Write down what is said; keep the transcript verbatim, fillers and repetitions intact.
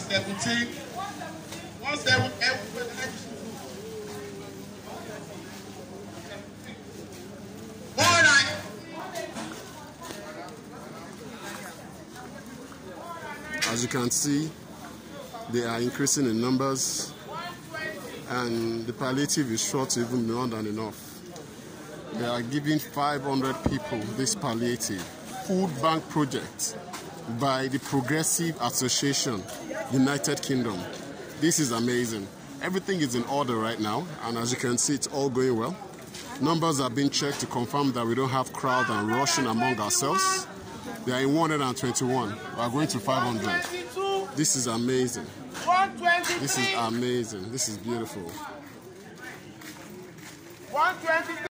seventeen. one seven one nine. As you can see, they are increasing in numbers, and the palliative is sure to even be more than enough. They are giving five hundred people this palliative food bank project by the Progressive Association, United Kingdom. This is amazing. Everything is in order right now, and as you can see, it's all going well. Numbers are being checked to confirm that we don't have crowd and rushing among ourselves. They are in one hundred twenty-one. We are going to five hundred. This is amazing. This is amazing. This is beautiful.